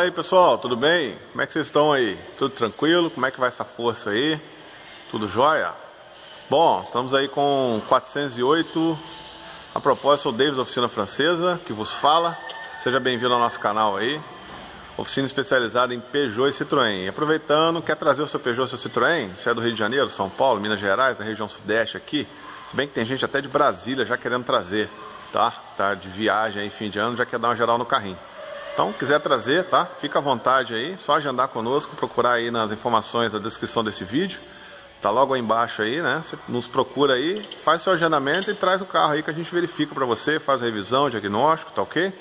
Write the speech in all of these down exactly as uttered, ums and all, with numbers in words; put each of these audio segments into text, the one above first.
aí pessoal, tudo bem? Como é que vocês estão aí? Tudo tranquilo? Como é que vai essa força aí? Tudo jóia? Bom, estamos aí com quatrocentos e oito. A propósito, sou o Davis, Oficina Francesa, que vos fala. Seja bem-vindo ao nosso canal aí. Oficina especializada em Peugeot e Citroën. E aproveitando, quer trazer o seu Peugeot e seu Citroën? Você é do Rio de Janeiro, São Paulo, Minas Gerais, da região sudeste aqui. Se bem que tem gente até de Brasília já querendo trazer, tá? Tá de viagem aí, fim de ano, já quer dar uma geral no carrinho. Então, quiser trazer, tá? Fica à vontade aí, só agendar conosco, procurar aí nas informações da descrição desse vídeo. Tá logo aí embaixo aí, né? Você nos procura aí, faz seu agendamento e traz o carro aí que a gente verifica pra você, faz a revisão, diagnóstico, tá ok?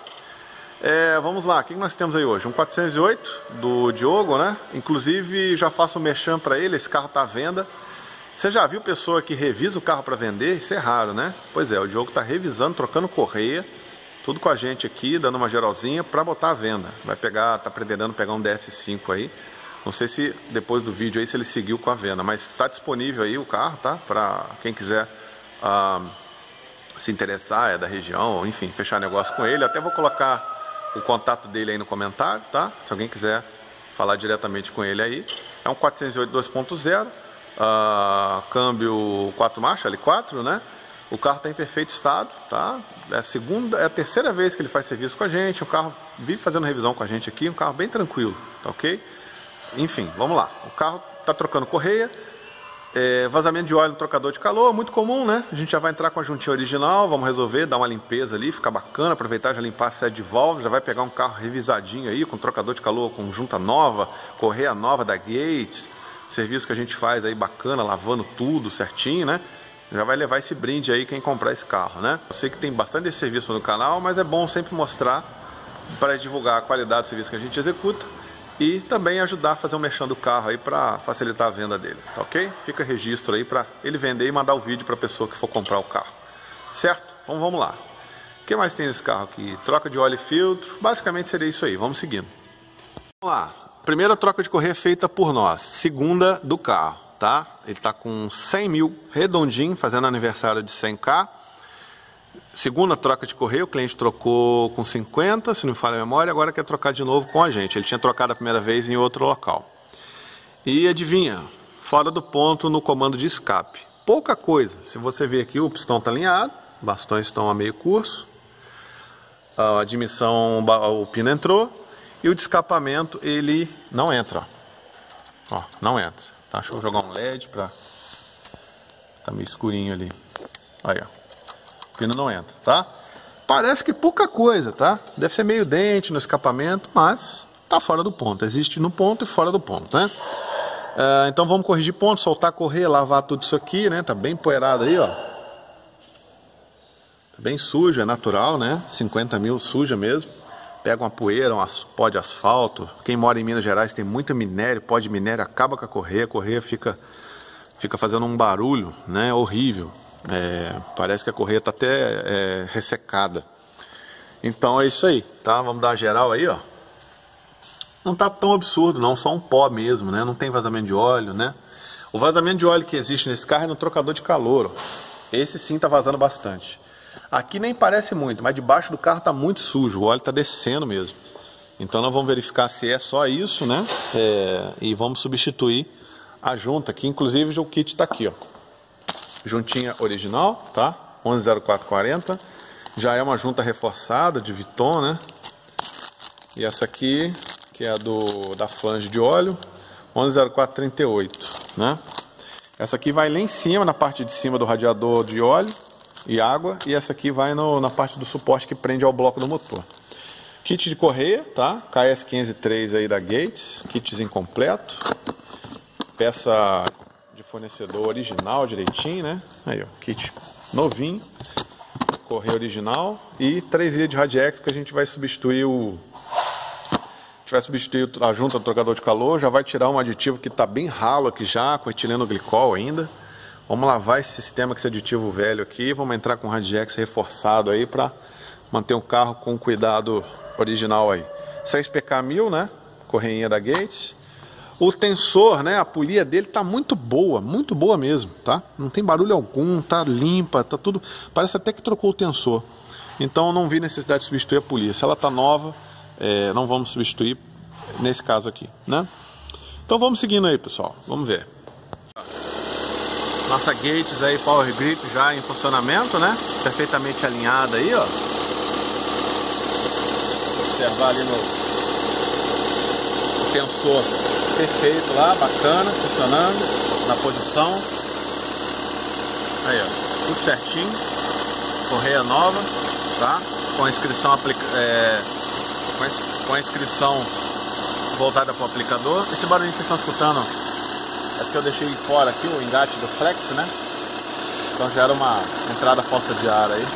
É, vamos lá, o que nós temos aí hoje? Um quatrocentos e oito do Diogo, né? Inclusive, já faço um merchan pra ele, esse carro tá à venda. Você já viu pessoa que revisa o carro para vender? Isso é raro, né? Pois é, o Diogo tá revisando, trocando correia. Tudo com a gente aqui, dando uma geralzinha para botar à venda. Vai pegar, tá pretendendo pegar um D S cinco aí. Não sei se depois do vídeo aí se ele seguiu com a venda, mas está disponível aí o carro, tá? Para quem quiser ah, se interessar, é da região, enfim, fechar negócio com ele. Até vou colocar o contato dele aí no comentário, tá? Se alguém quiser falar diretamente com ele aí. É um quatrocentos e oito dois ponto zero, ah, câmbio quatro marchas, L quatro, né? O carro está em perfeito estado, tá? É a segunda, é a terceira vez que ele faz serviço com a gente. O carro vive fazendo revisão com a gente aqui, um carro bem tranquilo, tá ok? Enfim, vamos lá. O carro está trocando correia, é, vazamento de óleo no trocador de calor, muito comum, né? A gente já vai entrar com a juntinha original, vamos resolver, dar uma limpeza ali, ficar bacana, aproveitar já limpar a sede de válvula, já vai pegar um carro revisadinho aí, com trocador de calor, com junta nova, correia nova da Gates, serviço que a gente faz aí bacana, lavando tudo certinho, né? Já vai levar esse brinde aí quem comprar esse carro, né? Eu sei que tem bastante desse serviço no canal, mas é bom sempre mostrar para divulgar a qualidade do serviço que a gente executa e também ajudar a fazer um merchan do carro aí para facilitar a venda dele, tá ok? Fica registro aí para ele vender e mandar o vídeo para a pessoa que for comprar o carro, certo? Então vamos lá. O que mais tem nesse carro aqui? Troca de óleo e filtro, basicamente seria isso aí, vamos seguindo. Vamos lá, primeira troca de correia feita por nós, segunda do carro. Tá? Ele está com cem mil redondinho, fazendo aniversário de cem K. Segunda troca de correia, o cliente trocou com cinquenta, se não me falha a memória, agora quer trocar de novo com a gente. Ele tinha trocado a primeira vez em outro local. E adivinha, fora do ponto no comando de escape. Pouca coisa, se você ver aqui o pistão está alinhado, bastões estão a meio curso, a admissão, o pino entrou e o de escapamento ele não entra. Ó, não entra. Tá, deixa eu jogar um L E D pra... Tá meio escurinho ali. Aí, ó. O pino não entra, tá? Parece que pouca coisa, tá? Deve ser meio dente no escapamento, mas tá fora do ponto. Existe no ponto e fora do ponto, né? Uh, então vamos corrigir ponto, soltar a correia, lavar tudo isso aqui, né? Tá bem empoeirado aí, ó. Tá bem sujo, é natural, né? cinquenta mil suja mesmo. Pega uma poeira, um pó de asfalto. Quem mora em Minas Gerais tem muito minério, pó de minério acaba com a correia. A correia fica, fica fazendo um barulho, né? Horrível. É, parece que a correia está até é, ressecada. Então é isso aí, tá? Vamos dar uma geral aí, ó. Não tá tão absurdo não, só um pó mesmo, né? Não tem vazamento de óleo, né? O vazamento de óleo que existe nesse carro é no trocador de calor, ó. Esse sim tá vazando bastante. Aqui nem parece muito, mas debaixo do carro está muito sujo, o óleo está descendo mesmo. Então nós vamos verificar se é só isso, né? É, e vamos substituir a junta, que inclusive o kit está aqui, ó. Juntinha original, tá? onze zero quatro quarenta. Já é uma junta reforçada de Viton, né? E essa aqui, que é a do, da flange de óleo, onze zero quatro trinta e oito, né? Essa aqui vai lá em cima, na parte de cima do radiador de óleo e água, e essa aqui vai no, na parte do suporte que prende ao bloco do motor. Kit de correia, tá? K S quinhentos e três aí da Gates, kitzinho completo. Peça de fornecedor original direitinho, né? Aí, ó, kit novinho. Correia original e três ilhas de Radiex, que a gente vai substituir o... A gente vai substituir a junta do trocador de calor, já vai tirar um aditivo que está bem ralo aqui já, com etileno glicol ainda. Vamos lavar esse sistema com esse aditivo velho aqui, vamos entrar com o Radiex reforçado aí para manter o carro com cuidado original aí. seis P K mil, né? Correinha da Gates. O tensor, né? A polia dele tá muito boa, muito boa mesmo, tá? Não tem barulho algum, tá limpa, tá tudo... Parece até que trocou o tensor. Então não vi necessidade de substituir a polia. Se ela tá nova, é, não vamos substituir nesse caso aqui, né? Então vamos seguindo aí, pessoal, vamos ver. Nossa gates aí, power grip já em funcionamento, né? Perfeitamente alinhada aí, ó. Observar ali no, no tensor perfeito lá, bacana, funcionando na posição. Aí, ó, tudo certinho. Correia nova, tá? Com a inscrição aplica é, com a inscrição voltada para o aplicador. Esse barulhinho que vocês estão escutando, acho que eu deixei fora aqui o engate do flex, né? Então já era uma entrada falsa de ar aí.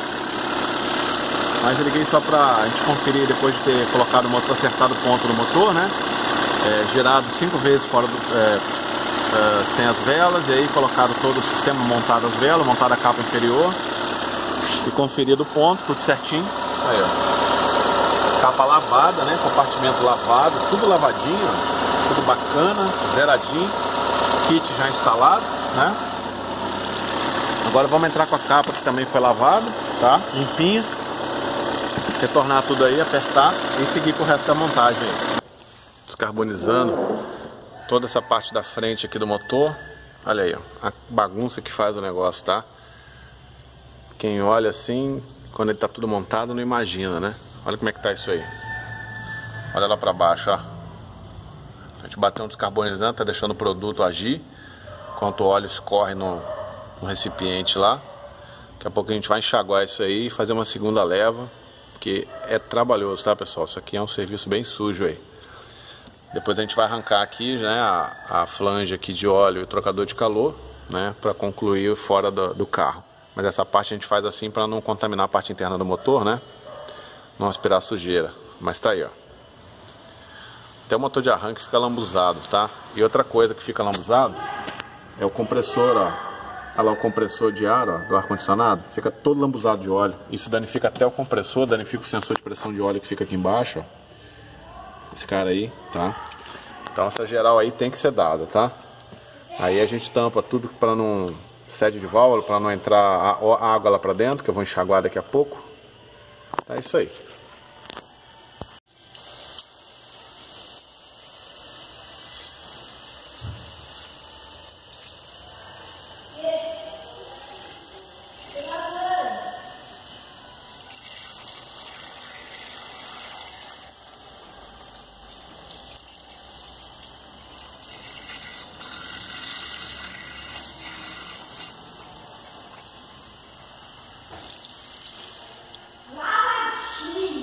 Mas eu liguei só para a gente conferir depois de ter colocado o motor, acertado o ponto do motor, né? É, girado cinco vezes fora do, é, é, sem as velas, e aí colocado todo o sistema, montado as velas, montado a capa inferior e conferido o ponto, tudo certinho. Aí, ó. Capa lavada, né? Compartimento lavado, tudo lavadinho, ó. Tudo bacana, zeradinho. Kit já instalado, né? Agora vamos entrar com a capa que também foi lavada, tá? Limpinha. Retornar tudo aí, apertar e seguir com o resto da montagem aí. Descarbonizando toda essa parte da frente aqui do motor. Olha aí, ó, a bagunça que faz o negócio, tá? Quem olha assim, quando ele tá tudo montado, não imagina, né? Olha como é que tá isso aí. Olha lá pra baixo, ó. A gente bateu um descarbonizante, tá deixando o produto agir, enquanto o óleo escorre no, no recipiente lá. Daqui a pouco a gente vai enxaguar isso aí e fazer uma segunda leva, porque é trabalhoso, tá, pessoal? Isso aqui é um serviço bem sujo aí. Depois a gente vai arrancar aqui, né, a, a flange aqui de óleo e o trocador de calor, né, para concluir fora do, do carro. Mas essa parte a gente faz assim para não contaminar a parte interna do motor, né? Não aspirar sujeira. Mas tá aí, ó. Até o motor de arranque fica lambuzado, tá? E outra coisa que fica lambuzado é o compressor, ó. Olha lá o compressor de ar, ó, do ar-condicionado. Fica todo lambuzado de óleo. Isso danifica até o compressor, danifica o sensor de pressão de óleo que fica aqui embaixo, ó. Esse cara aí, tá? Então essa geral aí tem que ser dada, tá? Aí a gente tampa tudo para não... sede de válvula, para não entrar a água lá para dentro, que eu vou enxaguar daqui a pouco. É isso aí. Latim.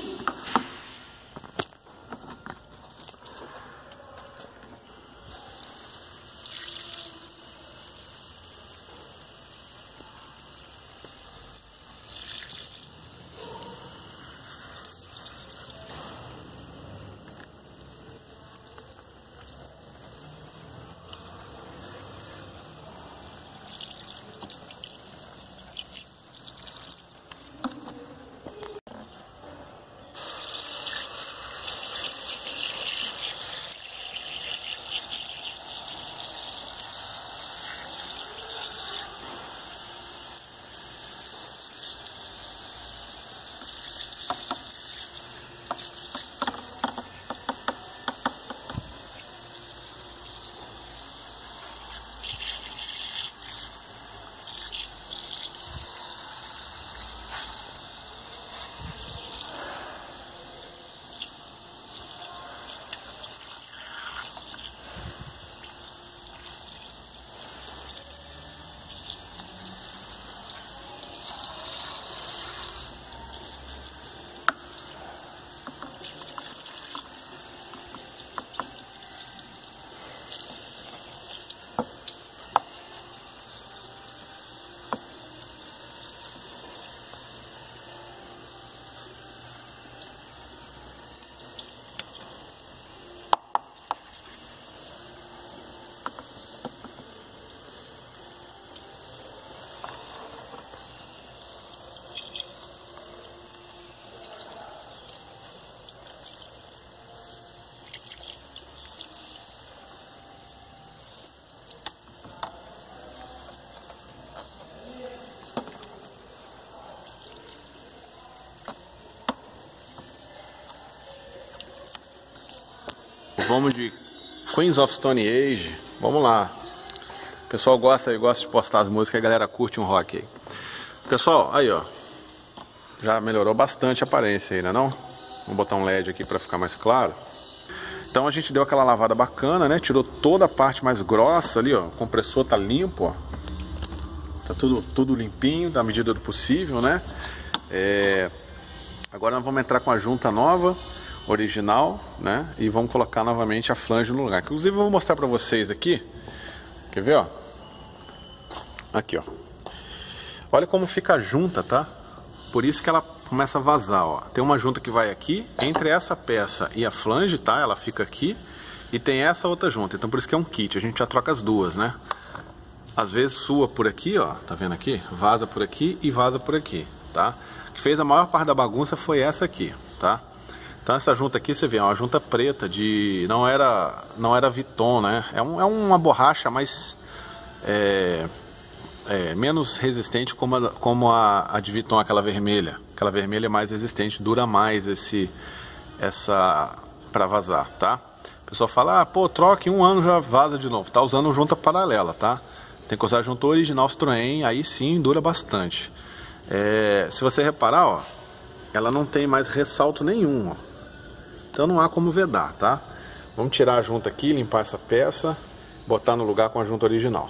vamos de Queens of Stone Age. Vamos lá. O pessoal gosta, gosta de postar as músicas, a galera curte um rock aí. Pessoal, aí ó, já melhorou bastante a aparência aí, né não? Vamos botar um L E D aqui para ficar mais claro. Então a gente deu aquela lavada bacana, né? Tirou toda a parte mais grossa ali, ó. O compressor tá limpo, ó. Tá tudo, tudo limpinho, da medida do possível, né? É... Agora nós vamos entrar com a junta nova, original, né? E vamos colocar novamente a flange no lugar. Inclusive eu vou mostrar para vocês aqui. Quer ver, ó? Aqui, ó. Olha como fica a junta, tá? Por isso que ela começa a vazar, ó. Tem uma junta que vai aqui, entre essa peça e a flange, tá? Ela fica aqui. E tem essa outra junta, então por isso que é um kit. A gente já troca as duas, né? Às vezes sua por aqui, ó. Tá vendo aqui? Vaza por aqui e vaza por aqui, tá? O que fez a maior parte da bagunça foi essa aqui, tá? Então essa junta aqui, você vê, é uma junta preta de... Não era, não era Viton, né? É, um, é uma borracha mais... É... É, menos resistente como, a, como a, a de Viton, aquela vermelha. Aquela vermelha é mais resistente, dura mais esse, essa para vazar, tá? O pessoal fala, ah, pô, troca em um ano já vaza de novo. Tá usando junta paralela, tá? Tem que usar a junta original Citroën, aí sim dura bastante. É, se você reparar, ó, ela não tem mais ressalto nenhum, ó. Então não há como vedar, tá? Vamos tirar a junta aqui, limpar essa peça, botar no lugar com a junta original.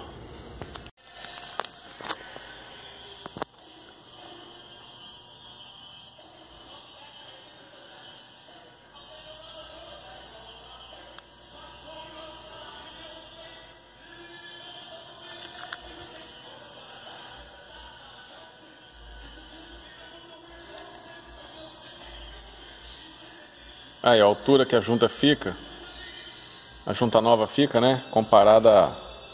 Aí a altura que a junta fica, a junta nova fica, né? Comparada,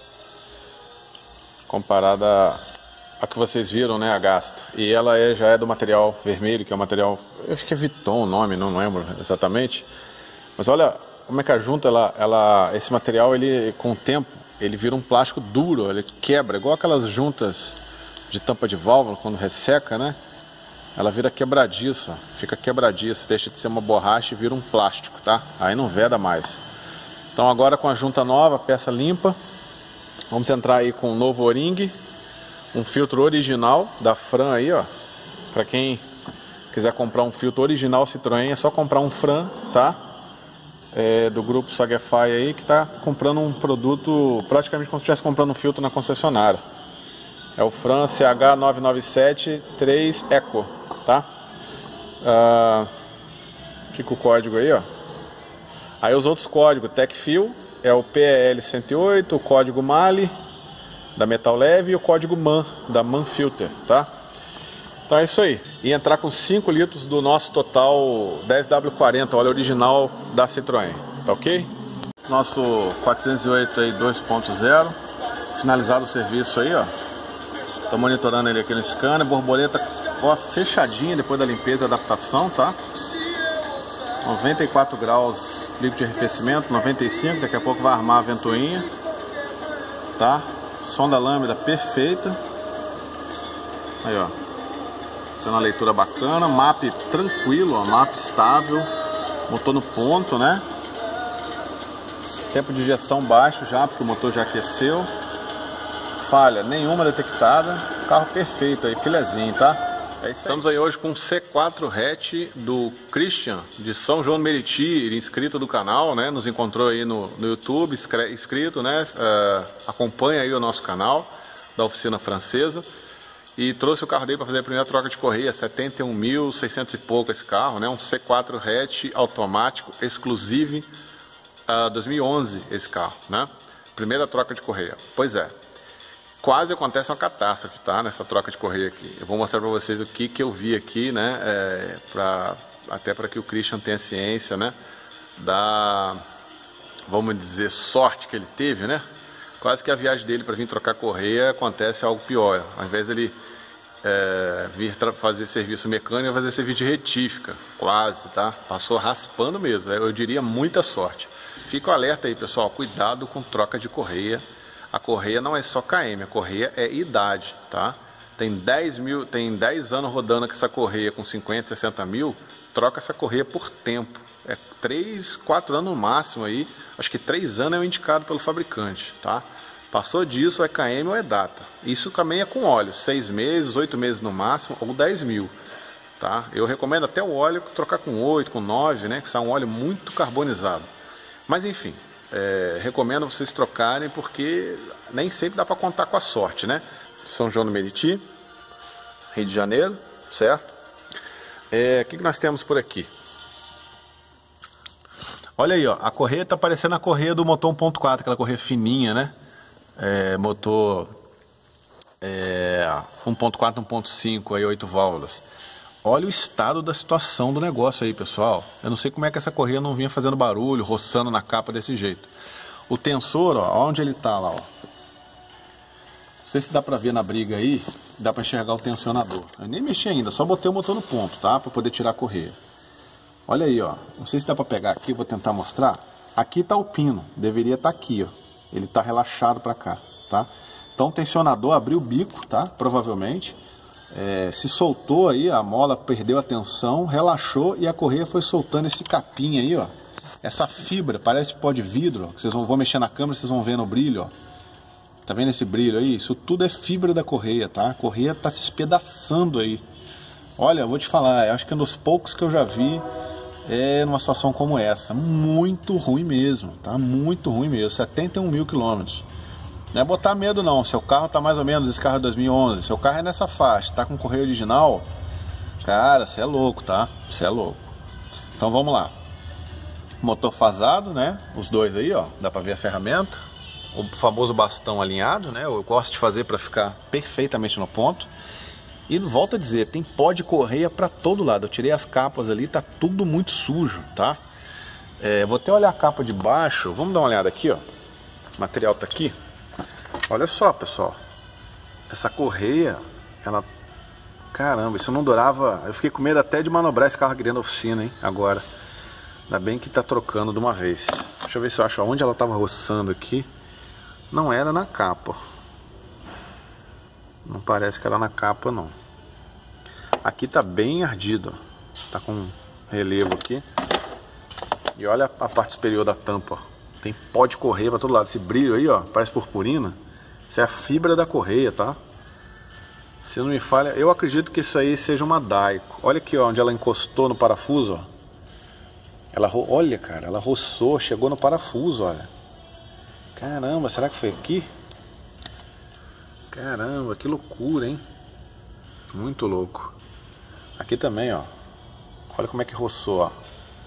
comparada a que vocês viram, né? A Gasta. E ela é, já é do material vermelho, que é o material, eu acho que é Viton o nome, não lembro exatamente. Mas olha como é que a junta, ela, ela, esse material, ele com o tempo, ele vira um plástico duro, ele quebra, igual aquelas juntas de tampa de válvula quando resseca, né? Ela vira quebradiça, fica quebradiça, deixa de ser uma borracha e vira um plástico, tá? Aí não veda mais. Então agora com a junta nova, peça limpa, vamos entrar aí com um novo O-ring, um filtro original da Fran aí, ó. Para quem quiser comprar um filtro original Citroën, é só comprar um Fran, tá? É, do grupo Sagefy aí, que tá comprando um produto praticamente como se estivesse comprando um filtro na concessionária. É o Fran C H nove nove sete três Eco, tá? Ah, fica o código aí, ó. Aí os outros códigos, TechFil, é o P E L cento e oito, o código Mali, da Metal Leve, e o código MAN, da MAN Filter, tá? Então é isso aí. E entrar com cinco litros do nosso total dez W quarenta, óleo original da Citroën, tá ok? Nosso quatrocentos e oito aí dois ponto zero, finalizado o serviço aí, ó. Tô monitorando ele aqui no scanner, borboleta ó, fechadinha depois da limpeza e adaptação, tá? noventa e quatro graus líquido de arrefecimento, noventa e cinco, daqui a pouco vai armar a ventoinha, tá? Sonda lambda perfeita. Aí, ó. Tendo uma leitura bacana, map tranquilo, ó, map estável, motor no ponto, né? Tempo de injeção baixo já, porque o motor já aqueceu. Falha nenhuma detectada, carro perfeito aí, filezinho, tá? É isso aí. Estamos aí hoje com o C quatro hatch do Christian, de São João do Meriti, inscrito do canal, né? Nos encontrou aí no, no YouTube, inscrito, né? Uh, acompanha aí o nosso canal da oficina francesa. E trouxe o carro dele para fazer a primeira troca de correia, setenta e um mil e seiscentos e pouco esse carro, né? Um C quatro hatch automático, exclusive, uh, dois mil e onze esse carro, né? Primeira troca de correia. Pois é. Quase acontece uma catástrofe, tá? Nessa troca de correia aqui. Eu vou mostrar para vocês o que que eu vi aqui, né? É, pra, até para que o Christian tenha ciência, né? Da, vamos dizer, sorte que ele teve, né? Quase que a viagem dele para vir trocar correia acontece algo pior. Ao invés dele é, vir fazer serviço mecânico, fazer serviço de retífica. Quase, tá? Passou raspando mesmo. Eu diria muita sorte. Fica o alerta aí, pessoal. Cuidado com troca de correia. A correia não é só K M, a correia é idade, tá? tem dez mil, tem dez anos rodando com essa correia com cinquenta, sessenta mil, troca essa correia por tempo. É três, quatro anos no máximo aí. Acho que três anos é o indicado pelo fabricante, tá? Passou disso, é K M ou é data. Isso também é com óleo, seis meses, oito meses no máximo, ou dez mil. Tá? Eu recomendo até o óleo trocar com oito, com nove, né? Que é um óleo muito carbonizado. Mas enfim, é, recomendo vocês trocarem porque nem sempre dá para contar com a sorte, né? São João do Meriti, Rio de Janeiro, certo? É, o que, que nós temos por aqui? Olha aí, ó, a correia tá parecendo a correia do motor um ponto quatro, aquela correia fininha, né? É, motor é, um ponto quatro, um ponto cinco, aí oito válvulas. Olha o estado da situação do negócio aí, pessoal. Eu não sei como é que essa correia não vinha fazendo barulho, roçando na capa desse jeito. O tensor, ó, onde ele tá lá, ó. Não sei se dá pra ver na briga aí, dá pra enxergar o tensionador. Eu nem mexi ainda, só botei o motor no ponto, tá? Pra poder tirar a correia. Olha aí, ó. Não sei se dá pra pegar aqui, vou tentar mostrar. Aqui tá o pino, deveria estar aqui, ó. Ele tá relaxado pra cá, tá? Então o tensionador abriu o bico, tá? Provavelmente. É, se soltou aí, a mola perdeu a tensão, relaxou e a correia foi soltando esse capim aí, ó. Essa fibra, parece pó de vidro, ó, que vocês vão, vão mexer na câmera, vocês vão ver no brilho, ó. Tá vendo esse brilho aí? Isso tudo é fibra da correia, tá? A correia tá se espedaçando aí. Olha, eu vou te falar, eu acho que é um dos poucos que eu já vi é numa situação como essa. Muito ruim mesmo, tá? Muito ruim mesmo, setenta e um mil quilômetros. Não é botar medo não, seu carro tá mais ou menos, esse carro é dois mil e onze, seu carro é nessa faixa, tá com correia original, cara, você é louco, tá? Você é louco. Então vamos lá. Motor fasado, né? Os dois aí, ó, dá pra ver a ferramenta. O famoso bastão alinhado, né? Eu gosto de fazer pra ficar perfeitamente no ponto. E volto a dizer, tem pó de correia pra todo lado. Eu tirei as capas ali, tá tudo muito sujo, tá? É, vou até olhar a capa de baixo, vamos dar uma olhada aqui, ó. O material tá aqui. Olha só, pessoal, essa correia, ela, caramba, isso não durava, eu fiquei com medo até de manobrar esse carro aqui dentro da oficina, hein, agora, ainda bem que tá trocando de uma vez. Deixa eu ver se eu acho onde ela tava roçando aqui, não era na capa, não parece que era na capa não, aqui tá bem ardido, ó. Tá com relevo aqui, e olha a parte superior da tampa, ó. Tem pó de correia pra todo lado. Esse brilho aí, ó, parece purpurina. Isso é a fibra da correia, tá? Se não me falha, eu acredito que isso aí seja uma Daico. Olha aqui, ó, onde ela encostou no parafuso, ó. Ela, olha, cara, ela roçou, chegou no parafuso, olha. Caramba, será que foi aqui? Caramba, que loucura, hein? Muito louco. Aqui também, ó. Olha como é que roçou, ó.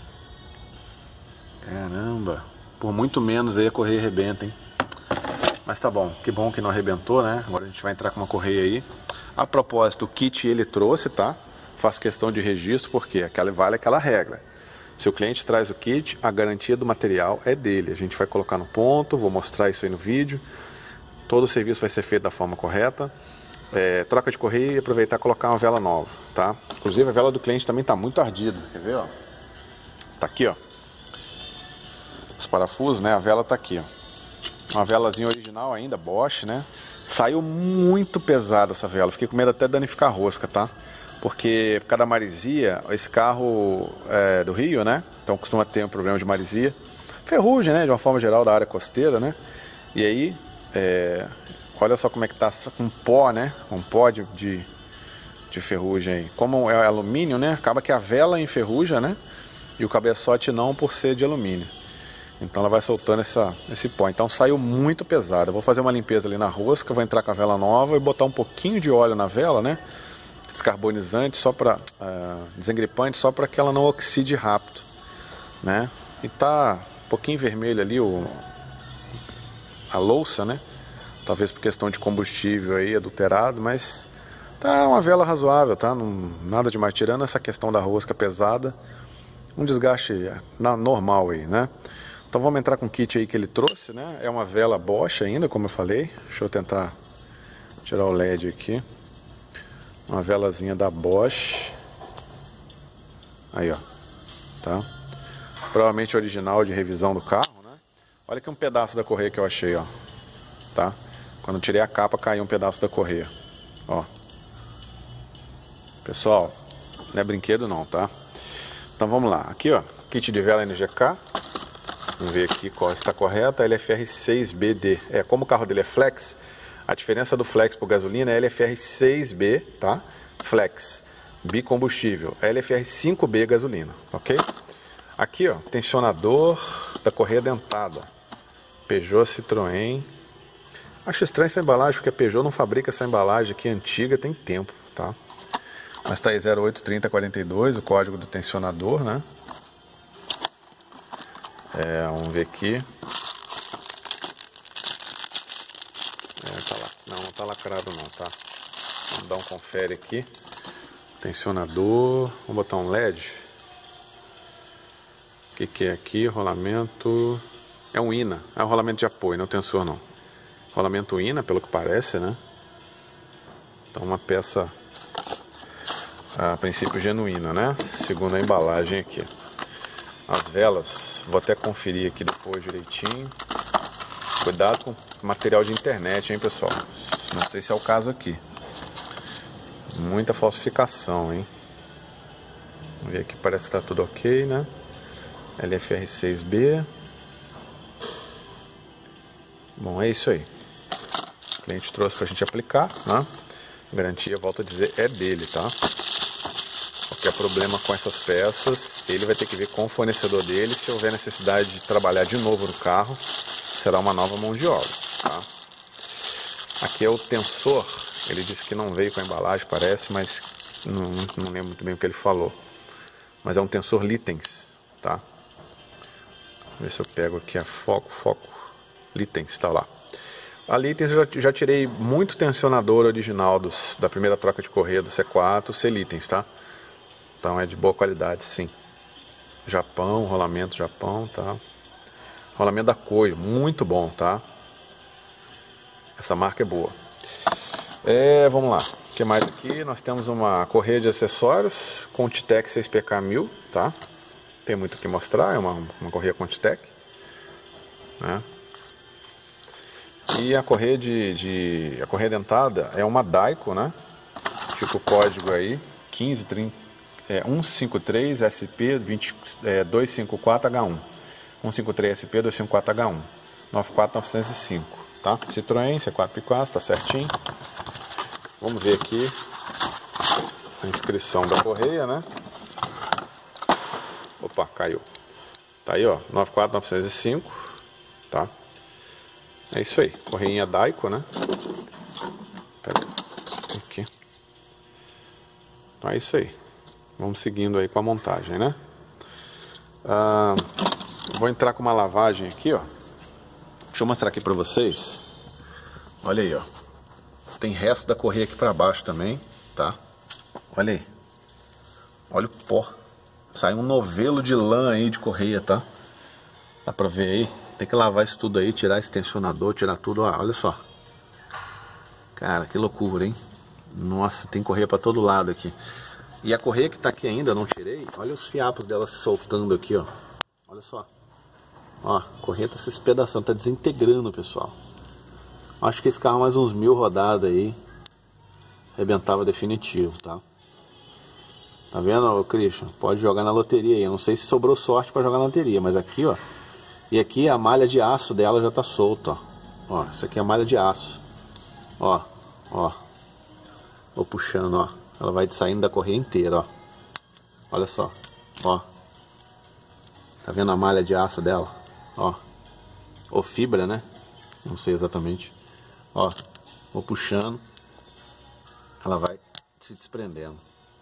Caramba. Por muito menos aí a correia arrebenta, hein? Mas tá bom, que bom que não arrebentou, né? Agora a gente vai entrar com uma correia aí. A propósito, o kit ele trouxe, tá? Faço questão de registro porque aquela, vale aquela regra. Se o cliente traz o kit, a garantia do material é dele. A gente vai colocar no ponto, vou mostrar isso aí no vídeo. Todo o serviço vai ser feito da forma correta. É, troca de correia e aproveitar e colocar uma vela nova, tá? Inclusive a vela do cliente também tá muito ardida. Quer ver, ó? Tá aqui, ó. Os parafusos, né? A vela tá aqui, ó. Uma velazinha original ainda, Bosch, né? Saiu muito pesada essa vela. Fiquei com medo até de danificar a rosca, tá? Porque por causa da maresia, esse carro é do Rio, né? Então costuma ter um problema de maresia. Ferrugem, né? De uma forma geral da área costeira, né? E aí, é... olha só como é que tá com pó, né? Com pó de, de, de ferrugem aí. Como é alumínio, né? Acaba que a vela enferruja, né? E o cabeçote não, por ser de alumínio. Então ela vai soltando essa, esse pó. Então saiu muito pesada. Eu vou fazer uma limpeza ali na rosca, vou entrar com a vela nova e botar um pouquinho de óleo na vela, né? Descarbonizante, só para uh, desengripante, só para que ela não oxide rápido, né? E tá um pouquinho vermelho ali o, a louça, né? Talvez por questão de combustível aí, adulterado, mas tá uma vela razoável, tá? Não, nada demais, tirando essa questão da rosca pesada, um desgaste normal aí, né? Então vamos entrar com o kit aí que ele trouxe, né? É uma vela Bosch ainda, como eu falei. Deixa eu tentar tirar o L E D aqui. Uma velazinha da Bosch. Aí, ó. Tá? Provavelmente original de revisão do carro, né? Olha aqui um pedaço da correia que eu achei, ó. Tá? Quando eu tirei a capa, caiu um pedaço da correia. Ó. Pessoal, não é brinquedo não, tá? Então vamos lá. Aqui, ó, kit de vela N G K. Vamos ver aqui qual está correta. L F R seis B D. É, como o carro dele é flex, a diferença do flex por gasolina é L F R seis B, tá? Flex, bicombustível. L F R cinco B gasolina, ok? Aqui, ó, tensionador da correia dentada. Peugeot, Citroën. Acho estranho essa embalagem, porque a Peugeot não fabrica essa embalagem aqui antiga, tem tempo, tá? Mas tá aí zero oito trinta quarenta e dois, o código do tensionador, né? É, vamos ver aqui. É, tá lá. Não, não tá lacrado não, tá? Vamos dar um confere aqui. Tensionador. Vamos botar um L E D. O que que é aqui? Rolamento. É um I N A. É um rolamento de apoio, não tensor não. Rolamento I N A, pelo que parece, né? Então uma peça a princípio genuína, né? Segundo a embalagem aqui. As velas, vou até conferir aqui depois direitinho. Cuidado com material de internet, hein, pessoal? Não sei se é o caso aqui. Muita falsificação, hein? Vamos ver aqui, parece que tá tudo ok, né? L F R seis B. Bom, é isso aí. O cliente trouxe pra gente aplicar, né? Garantia, volto a dizer, é dele, tá? Qualquer problema com essas peças, ele vai ter que ver com o fornecedor dele. Se houver necessidade de trabalhar de novo no carro, será uma nova mão de obra, tá? Aqui é o tensor. Ele disse que não veio com a embalagem, parece, mas não, não lembro muito bem o que ele falou. Mas é um tensor Litens, tá? Vamos ver se eu pego aqui a foco, foco. Litens, tá lá. A Litens eu já, já tirei muito tensionador original dos, da primeira troca de correia do C quatro, C Litens, tá? Então é de boa qualidade, sim. Japão, rolamento Japão, tá? Rolamento da Koyo, muito bom, tá? Essa marca é boa. É, vamos lá. O que mais aqui? Nós temos uma correia de acessórios Contitec seis P K mil, tá? Tem muito o que mostrar, é uma, uma correia Contitec, né? E a correia de, de a correia dentada é uma Daico, né? Fica o código aí, quinze trinta, é, cento e cinquenta e três S P vinte, é, duzentos e cinquenta e quatro H um. cento e cinquenta e três S P duzentos e cinquenta e quatro H um. noventa e quatro mil novecentos e cinco, tá? Citroën C quatro por quatro, tá certinho. Vamos ver aqui a inscrição da correia, né? Opa, caiu. Tá aí, ó, noventa e quatro mil novecentos e cinco, tá? É isso aí, correinha Daico, né? Pera aqui. Então é isso aí. Vamos seguindo aí com a montagem, né? Ah, vou entrar com uma lavagem aqui, ó. Deixa eu mostrar aqui pra vocês. Olha aí, ó. Tem resto da correia aqui pra baixo também, tá? Olha aí. Olha o pó. Sai um novelo de lã aí de correia, tá? Dá pra ver aí? Tem que lavar isso tudo aí, tirar esse tensionador, tirar tudo. Ó, olha só. Cara, que loucura, hein? Nossa, tem correia pra todo lado aqui. E a correia que tá aqui ainda, eu não tirei. Olha os fiapos dela se soltando aqui, ó. Olha só. Ó, a correia tá se espedaçando, tá desintegrando, pessoal. Acho que esse carro mais uns mil rodadas aí arrebentava definitivo, tá? Tá vendo, Christian? Pode jogar na loteria aí. Eu não sei se sobrou sorte pra jogar na loteria, mas aqui, ó. E aqui a malha de aço dela já tá solta, ó. Ó, isso aqui é a malha de aço. Ó, ó. Vou puxando, ó. Ela vai saindo da correia inteira, ó. Olha só, ó. Tá vendo a malha de aço dela? Ó. Ou fibra, né? Não sei exatamente. Ó, vou puxando. Ela vai se desprendendo.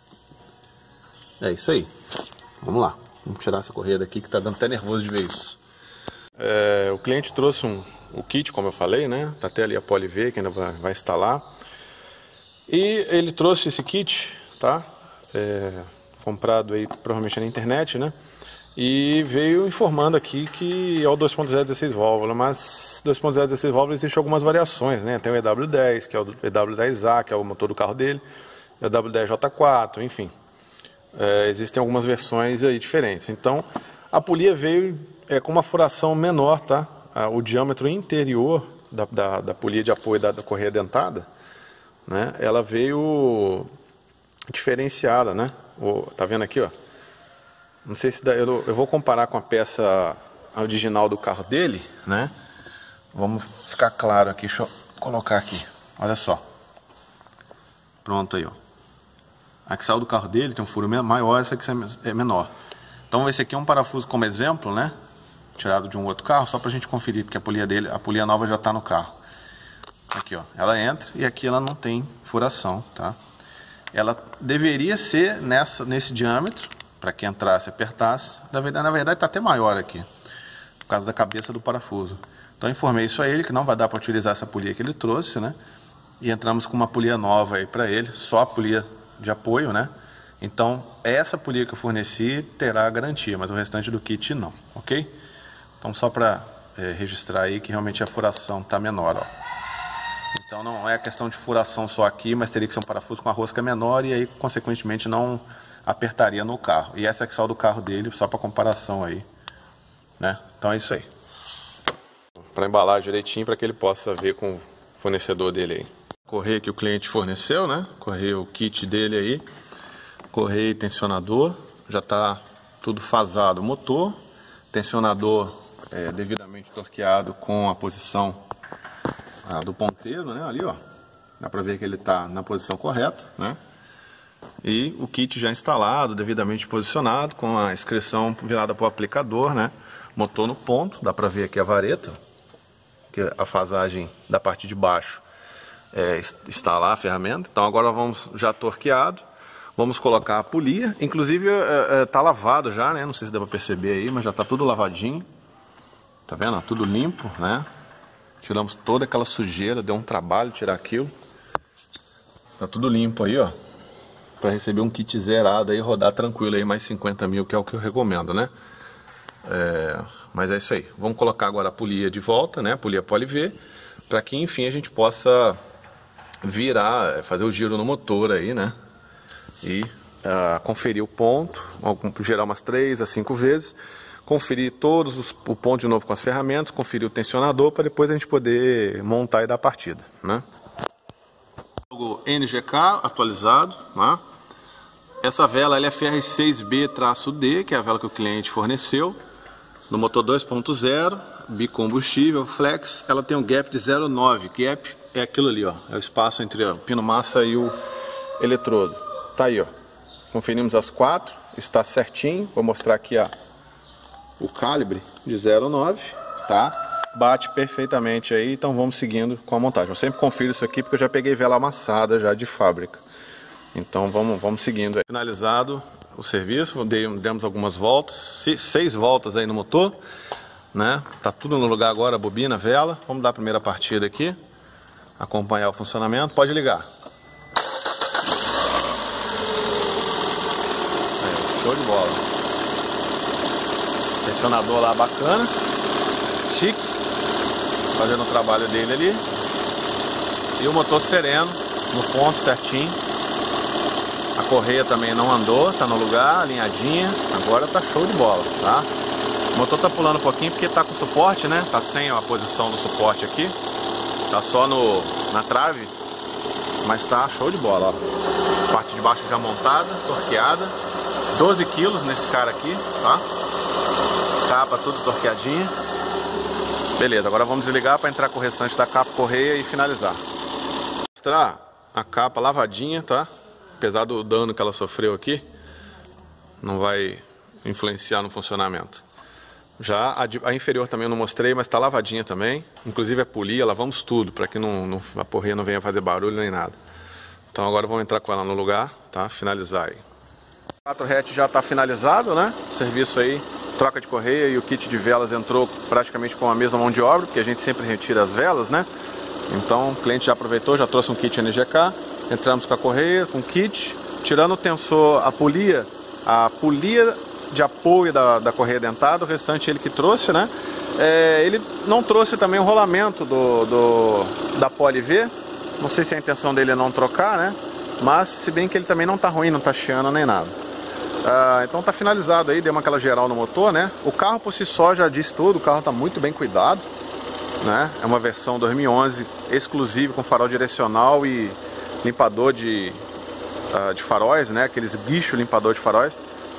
É isso aí. Vamos lá. Vamos tirar essa correia daqui que tá dando até nervoso de ver isso. É, o cliente trouxe um, o kit, como eu falei, né? Tá até ali a Poli V que ainda vai, vai instalar. E ele trouxe esse kit, tá? É, comprado aí provavelmente na internet, né? E veio informando aqui que é o dois ponto zero dezesseis válvula, mas dois ponto zero dezesseis válvula existe algumas variações, né? Tem o E W dez, que é o E W dez A, que é o motor do carro dele, o E W dez J quatro, enfim. É, existem algumas versões aí diferentes. Então, a polia veio é, com uma furação menor, tá? O diâmetro interior da, da, da polia de apoio da, da correia dentada, né? Ela veio diferenciada, né? O, tá vendo aqui, ó? Não sei se dá, eu, eu vou comparar com a peça original do carro dele, né? Vamos ficar claro aqui, deixa eu colocar aqui. Olha só. Pronto aí, ó. A que saiu do carro dele tem um furo maior, essa aqui é menor. Então esse aqui é um parafuso como exemplo, né? Tirado de um outro carro, só pra gente conferir, porque a polia dele, a polia nova já tá no carro. Aqui, ó, ela entra e aqui ela não tem furação, tá? Ela deveria ser nessa, nesse diâmetro, para que entrasse e apertasse. Na verdade, na verdade tá até maior aqui, por causa da cabeça do parafuso. Então informei isso a ele, que não vai dar para utilizar essa polia que ele trouxe, né? E entramos com uma polia nova aí para ele, só a polia de apoio, né? Então essa polia que eu forneci terá garantia, mas o restante do kit não, ok? Então só para é, registrar aí que realmente a furação tá menor, ó. Então não é questão de furação só aqui, mas teria que ser um parafuso com a rosca menor e aí consequentemente não apertaria no carro. E essa é a que saiu do carro dele, só para comparação aí, né? Então é isso aí. Para embalar direitinho para que ele possa ver com o fornecedor dele aí. Correia que o cliente forneceu, né? Correia, o kit dele aí. Correia e tensionador. Já está tudo fasado. Motor, tensionador é, devidamente torqueado com a posição ah, do ponteiro, né? Ali, ó. Dá para ver que ele está na posição correta, né? E o kit já instalado, devidamente posicionado, com a inscrição virada para o aplicador, né? Motor no ponto, dá para ver aqui a vareta, que a fasagem da parte de baixo é, está lá a ferramenta. Então agora vamos já torqueado, vamos colocar a polia, inclusive é, é, tá lavado já, né? Não sei se dá para perceber aí, mas já tá tudo lavadinho, tá vendo? Tudo limpo, né? Tiramos toda aquela sujeira, deu um trabalho tirar aquilo, tá tudo limpo aí, ó, para receber um kit zerado aí, rodar tranquilo aí, mais cinquenta mil, que é o que eu recomendo, né? É, mas é isso aí. Vamos colocar agora a polia de volta, né? A polia Poli-V, para que enfim a gente possa virar, fazer o giro no motor aí, né? E uh, conferir o ponto, gerar umas três a cinco vezes, conferir todos os, o ponto de novo com as ferramentas, conferir o tensionador para depois a gente poder montar e dar partida, né? O N G K atualizado, né? Essa vela ela é F R seis B D, que é a vela que o cliente forneceu. No motor dois ponto zero, bicombustível, flex, ela tem um gap de zero vírgula nove. Gap é aquilo ali, ó, é o espaço entre o pino massa e o eletrodo. Tá aí, ó. Conferimos as quatro, está certinho. Vou mostrar aqui a, o calibre de zero vírgula nove, tá? Bate perfeitamente aí, então vamos seguindo com a montagem. Eu sempre confiro isso aqui porque eu já peguei vela amassada já de fábrica. Então vamos, vamos seguindo aí. Finalizado o serviço, demos algumas voltas, seis voltas aí no motor, né? Tá tudo no lugar agora, bobina, vela. Vamos dar a primeira partida aqui, acompanhar o funcionamento. Pode ligar. Aí, show de bola. Tensionador lá bacana, chique, fazendo o trabalho dele ali. E o motor sereno, no ponto certinho. A correia também não andou, tá no lugar, alinhadinha. Agora tá show de bola, tá? O motor tá pulando um pouquinho porque tá com suporte, né? Tá sem a posição do suporte aqui. Tá só no, na trave. Mas tá show de bola, ó. Parte de baixo já montada, torqueada. doze quilos nesse cara aqui, tá? Capa tudo torqueadinha. Beleza, agora vamos desligar para entrar com o restante da capa, correia e finalizar. Vou mostrar a capa lavadinha, tá? Apesar do dano que ela sofreu aqui, não vai influenciar no funcionamento. Já a, a inferior também eu não mostrei, mas está lavadinha também. Inclusive a polia, lavamos tudo, para que não, não, a porreia não venha fazer barulho nem nada. Então agora vamos entrar com ela no lugar, tá? Finalizar aí. O quatro hatch já está finalizado, né? O serviço aí, troca de correia e o kit de velas entrou praticamente com a mesma mão de obra, porque a gente sempre retira as velas, né? Então o cliente já aproveitou, já trouxe um kit N G K. Entramos com a correia, com o kit, tirando o tensor, a polia, a polia de apoio da, da correia dentada, o restante ele que trouxe, né? É, ele não trouxe também o rolamento do, do, da Poli-V, não sei se a intenção dele é não trocar, né? Mas se bem que ele também não tá ruim, não tá chiando nem nada. Ah, então tá finalizado aí, deu uma aquela geral no motor, né? O carro por si só já diz tudo, o carro tá muito bem cuidado, né? É uma versão dois mil e onze exclusiva com farol direcional e limpador de uh, de faróis, né? Aqueles guicho limpador de faróis.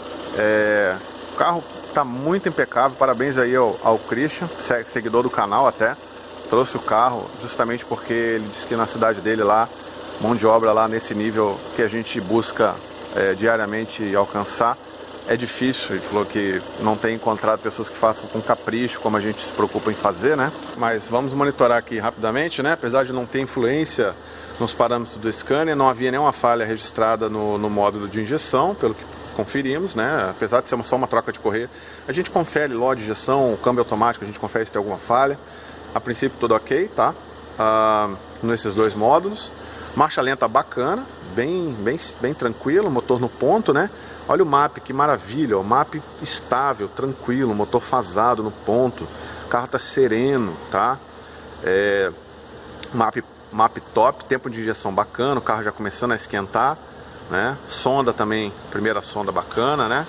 É, o carro tá muito impecável, parabéns aí ao, ao Christian, seguidor do canal até. Trouxe o carro justamente porque ele disse que na cidade dele lá, mão de obra lá nesse nível que a gente busca é, diariamente alcançar, é difícil. Ele falou que não tem encontrado pessoas que façam com capricho, como a gente se preocupa em fazer, né? Mas vamos monitorar aqui rapidamente, né? Apesar de não ter influência nos parâmetros do Scania, não havia nenhuma falha registrada no, no módulo de injeção, pelo que conferimos, né? Apesar de ser só uma troca de correia, a gente confere ló de injeção, o câmbio automático, a gente confere se tem alguma falha. A princípio tudo ok, tá? Ah, nesses dois módulos. Marcha lenta bacana, bem, bem, bem tranquilo, motor no ponto, né? Olha o M A P, que maravilha, o M A P estável, tranquilo, motor fasado no ponto, o carro tá sereno, tá? É, M A P, M A P top, tempo de injeção bacana, o carro já começando a esquentar, né? Sonda também, primeira sonda bacana, né?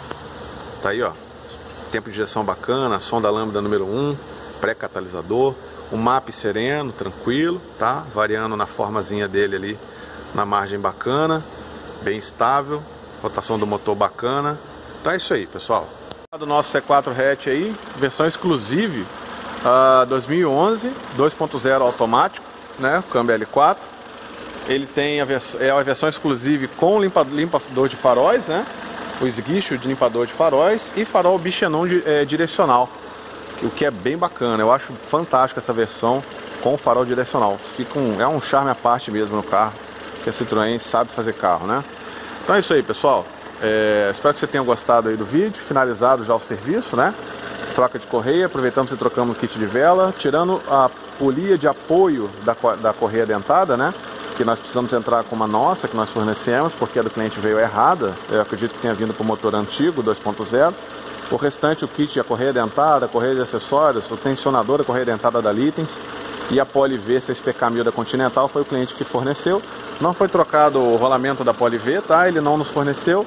Tá aí, ó, tempo de injeção bacana, sonda lambda número um, pré-catalisador, o M A P sereno, tranquilo, tá? Variando na formazinha dele ali, na margem bacana, bem estável. Rotação do motor bacana. Então é isso aí, pessoal. Do nosso C quatro hatch aí, versão exclusive uh, dois mil e onze, dois ponto zero automático, né? Câmbio L quatro. Ele tem a, vers é a versão exclusive com limpa limpador de faróis, né? O esguicho de limpador de faróis e farol bichenon de, é, direcional, o que é bem bacana. Eu acho fantástica essa versão com farol direcional. Fica um, é um charme à parte mesmo no carro, que a Citroën sabe fazer carro, né? Então é isso aí, pessoal. É, espero que você tenha gostado aí do vídeo. Finalizado já o serviço, né? Troca de correia. Aproveitamos e trocamos o kit de vela, tirando a polia de apoio da, da correia dentada, né? Que nós precisamos entrar com uma nossa, que nós fornecemos, porque a do cliente veio errada. Eu acredito que tenha vindo para o motor antigo, dois ponto zero. O restante, o kit, a correia dentada, a correia de acessórios, o tensionador da correia dentada da Litens e a Poli V seis P K mil da Continental foi o cliente que forneceu. Não foi trocado o rolamento da Poli V, tá? Ele não nos forneceu,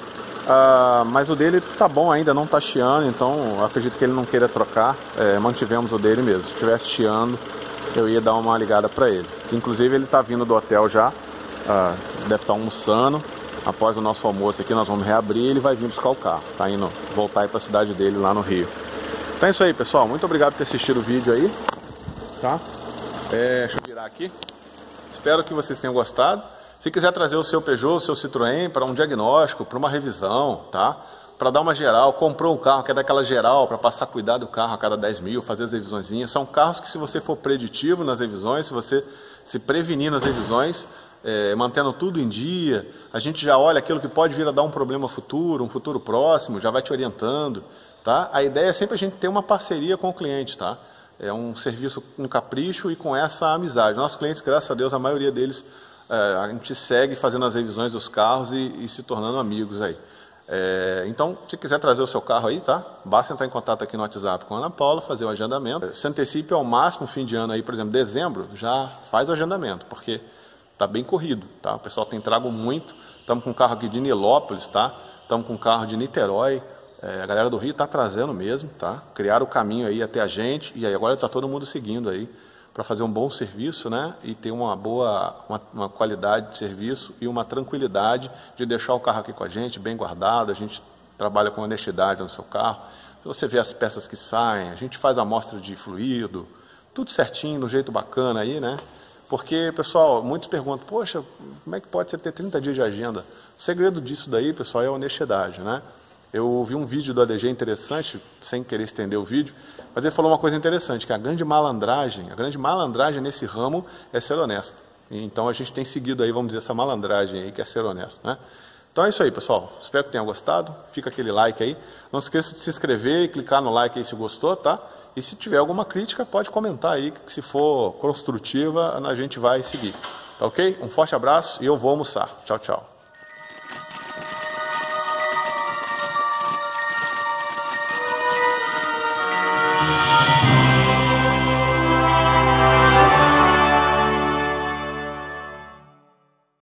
uh, mas o dele tá bom ainda, não tá chiando, então acredito que ele não queira trocar. É, mantivemos o dele mesmo. Se estivesse chiando, eu ia dar uma ligada para ele. Inclusive ele tá vindo do hotel já, uh, deve estar almoçando. Após o nosso almoço aqui, nós vamos reabrir e ele vai vir buscar o carro. Tá indo voltar aí para a cidade dele lá no Rio. Então é isso aí, pessoal. Muito obrigado por ter assistido o vídeo aí, tá? É, deixa eu virar aqui. Espero que vocês tenham gostado. Se quiser trazer o seu Peugeot, o seu Citroën para um diagnóstico, para uma revisão, tá? Para dar uma geral, comprou um carro, quer dar aquela geral para passar a cuidar do carro a cada dez mil, fazer as revisõezinhas. São carros que, se você for preditivo nas revisões, se você se prevenir nas revisões, é, mantendo tudo em dia, a gente já olha aquilo que pode vir a dar um problema futuro, um futuro próximo, já vai te orientando, tá? A ideia é sempre a gente ter uma parceria com o cliente, tá? É um serviço com capricho e com essa amizade. Nossos clientes, graças a Deus, a maioria deles, é, a gente segue fazendo as revisões dos carros e, e se tornando amigos aí. É, então, se quiser trazer o seu carro aí, tá? Basta entrar em contato aqui no WhatsApp com a Ana Paula, fazer o agendamento. Se antecipe ao máximo fim de ano aí, por exemplo, dezembro, já faz o agendamento, porque tá bem corrido, tá? O pessoal tem trago muito. Estamos com um carro aqui de Nilópolis, tá? Estamos com um carro de Niterói. É, a galera do Rio está trazendo mesmo, tá? Criaram o caminho aí até a gente e aí agora está todo mundo seguindo aí para fazer um bom serviço, né? E ter uma boa, uma, uma qualidade de serviço e uma tranquilidade de deixar o carro aqui com a gente, bem guardado. A gente trabalha com honestidade no seu carro. Se você vê as peças que saem, a gente faz a amostra de fluido, tudo certinho, do jeito bacana aí, né? Porque, pessoal, muitos perguntam, poxa, como é que pode você ter trinta dias de agenda? O segredo disso daí, pessoal, é a honestidade, né? Eu vi um vídeo do A D G interessante, sem querer estender o vídeo, mas ele falou uma coisa interessante, que a grande malandragem, a grande malandragem nesse ramo é ser honesto. Então a gente tem seguido aí, vamos dizer, essa malandragem aí, que é ser honesto, né? Então é isso aí, pessoal. Espero que tenham gostado. Fica aquele like aí. Não se esqueça de se inscrever e clicar no like aí se gostou, tá? E se tiver alguma crítica, pode comentar aí, que se for construtiva, a gente vai seguir. Tá ok? Um forte abraço e eu vou almoçar. Tchau, tchau.